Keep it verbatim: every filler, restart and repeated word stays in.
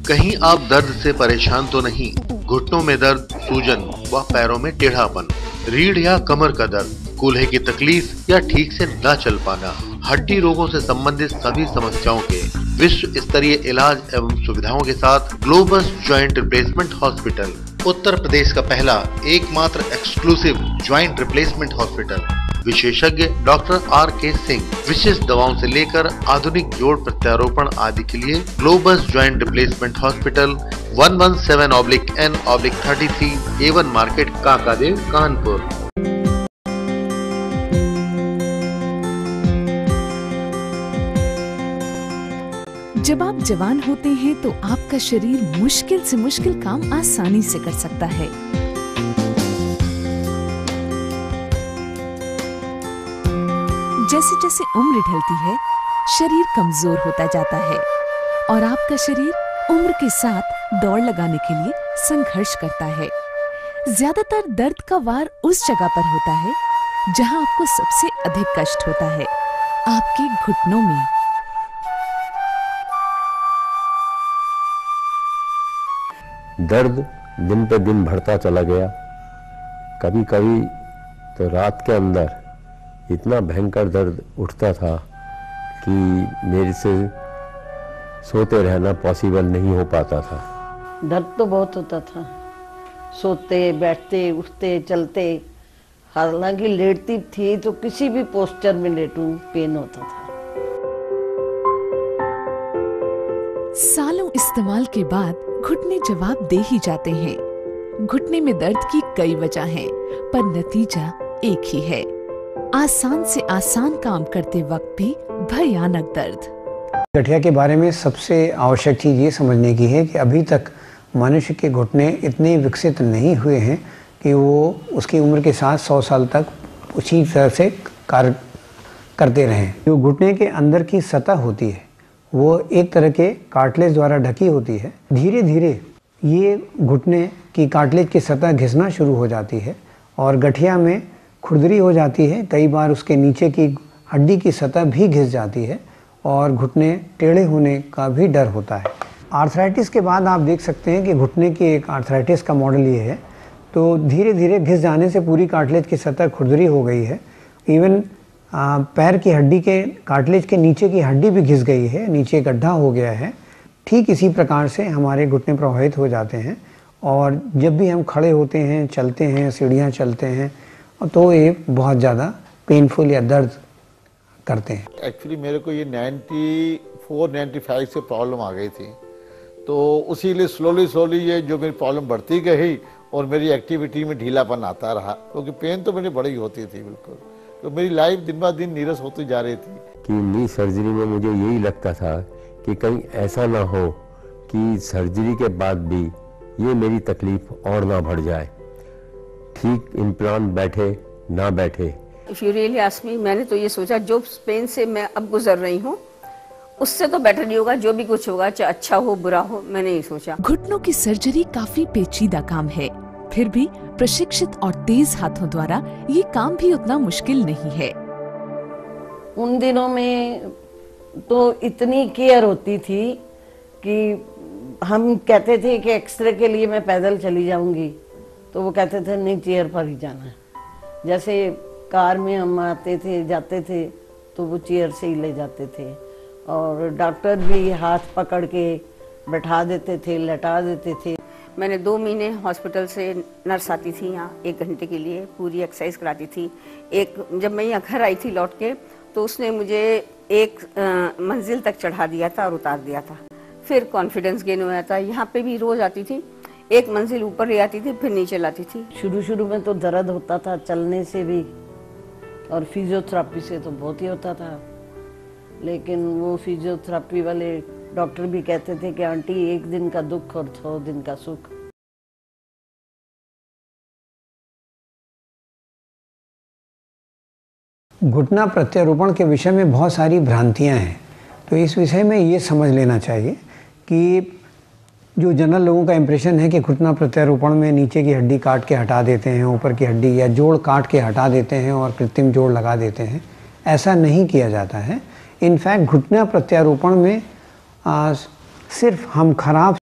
कहीं आप दर्द से परेशान तो नहीं? घुटनों में दर्द, सूजन व पैरों में टेढ़ापन, रीढ़ या कमर का दर्द, कूल्हे की तकलीफ या ठीक से न चल पाना, हड्डी रोगों से संबंधित सभी समस्याओं के विश्व स्तरीय इलाज एवं सुविधाओं के साथ Globus joint replacement hospital, Uttar Pradesh का पहला एकमात्र एक्सक्लूसिव जॉइंट रिप्लेसमेंट हॉस्पिटल। विशेषज्ञ डॉक्टर आर के सिंह, विशेष दवाओं से लेकर आधुनिक जोड़ प्रत्यारोपण आदि के लिए Globus joint replacement hospital one one seven oblique N oblique thirty three Avon market, Kakadeo, Kanpur. जब आप जवान होते हैं तो आपका शरीर मुश्किल से मुश्किल काम आसानी से कर सकता है। जैसे जैसे उम्र ढलती है, शरीर कमजोर होता जाता है और आपका शरीर उम्र के साथ दौड़ लगाने के लिए संघर्ष करता है। ज्यादातर दर्द का वार उस जगह पर होता है जहां आपको सबसे अधिक कष्ट होता है, आपके घुटनों में। दर्द दिन पे दिन बढ़ता चला गया। कभी कभी तो रात के अंदर इतना भयंकर दर्द उठता था कि मेरे से सोते रहना पॉसिबल नहीं हो पाता था। दर्द तो बहुत होता था, सोते बैठते उठते चलते, हालांकि लेटती थी तो किसी भी पोस्चर में लेटूं पेन होता था। सालों इस्तेमाल के बाद घुटने जवाब दे ही जाते हैं। घुटने में दर्द की कई वजह हैं, पर नतीजा एक ही है, आसान से आसान काम करते वक्त भी भयानक दर्द। गठिया के बारे में सबसे आवश्यक चीज़ ये समझने की है कि अभी तक मनुष्य के घुटने इतने विकसित नहीं हुए हैं कि वो उसकी उम्र के साथ सौ साल तक उसी तरह से कार्य करते रहें। जो घुटने के अंदर की सतह होती है वो एक तरह के कार्टिलेज द्वारा ढकी होती है। धीरे धीरे ये घुटने की कार्टिलेज की सतह घिसना शुरू हो जाती है और गठिया में खुरदरी हो जाती है। कई बार उसके नीचे की हड्डी की सतह भी घिस जाती है और घुटने टेढ़े होने का भी डर होता है। आर्थराइटिस के बाद आप देख सकते हैं कि घुटने की एक आर्थराइटिस का मॉडल ये है। तो धीरे धीरे घिस जाने से पूरी कार्टिलेज की सतह खुरदरी हो गई है। इवन आ, पैर की हड्डी के कार्टिलेज के नीचे की हड्डी भी घिस गई है, नीचे गड्ढा हो गया है। ठीक इसी प्रकार से हमारे घुटने प्रभावित हो जाते हैं और जब भी हम खड़े होते हैं, चलते हैं, सीढ़ियाँ चलते हैं तो ये बहुत ज़्यादा पेनफुल या दर्द करते हैं। एक्चुअली मेरे को ये नाइन्टी फोर नाइन्टी फाइव से प्रॉब्लम आ गई थी, तो उसी लिए स्लोली स्लोली ये जो मेरी प्रॉब्लम बढ़ती गई और मेरी एक्टिविटी में ढीलापन आता रहा, क्योंकि तो पेन तो मेरी बड़ी होती थी बिल्कुल। तो मेरी लाइफ दिन ब दिन नीरस होती जा रही थी। कि नी सर्जरी में मुझे यही लगता था कि कहीं ऐसा ना हो कि सर्जरी के बाद भी ये मेरी तकलीफ और ना बढ़ जाए। ठीक इम्प्लांट बैठे ना बैठे। If you really ask me, मैंने तो ये सोचा जो पेन से मैं अब गुजर रही हूँ उससे तो बेटर नहीं होगा, जो भी कुछ होगा चाहे अच्छा हो बुरा हो, मैंने ये सोचा। घुटनों की सर्जरी काफी पेचीदा काम है, फिर भी प्रशिक्षित और तेज हाथों द्वारा ये काम भी उतना मुश्किल नहीं है। उन दिनों में तो इतनी केयर होती थी कि हम कहते थे कि एक्सरे के लिए मैं पैदल चली जाऊंगी, तो वो कहते थे नहीं, चेयर पर ही जाना है। जैसे कार में हम आते थे जाते थे तो वो चेयर से ही ले जाते थे और डॉक्टर भी हाथ पकड़ के बैठा देते थे, लेटा देते थे। मैंने दो महीने हॉस्पिटल से नर्स आती थी यहाँ एक घंटे के लिए, पूरी एक्सरसाइज कराती थी। एक जब मैं यहाँ घर आई थी लौट के तो उसने मुझे एक आ, मंजिल तक चढ़ा दिया था और उतार दिया था। फिर कॉन्फिडेंस गेन हुआ था। यहाँ पे भी रोज आती थी, एक मंजिल ऊपर ले आती थी फिर नीचे लाती थी। शुरू शुरू में तो दर्द होता था चलने से भी और फिजियोथेरेपी से तो बहुत ही होता था, लेकिन वो फिजियोथेरेपी वाले डॉक्टर भी कहते थे कि आंटी एक दिन का दुख और सौ दिन का सुख। घुटना प्रत्यारोपण के विषय में बहुत सारी भ्रांतियां हैं, तो इस विषय में ये समझ लेना चाहिए कि जो जनरल लोगों का इम्प्रेशन है कि घुटना प्रत्यारोपण में नीचे की हड्डी काट के हटा देते हैं, ऊपर की हड्डी या जोड़ काट के हटा देते हैं और कृत्रिम जोड़ लगा देते हैं, ऐसा नहीं किया जाता है। इनफैक्ट घुटना प्रत्यारोपण में आ, सिर्फ हम खराब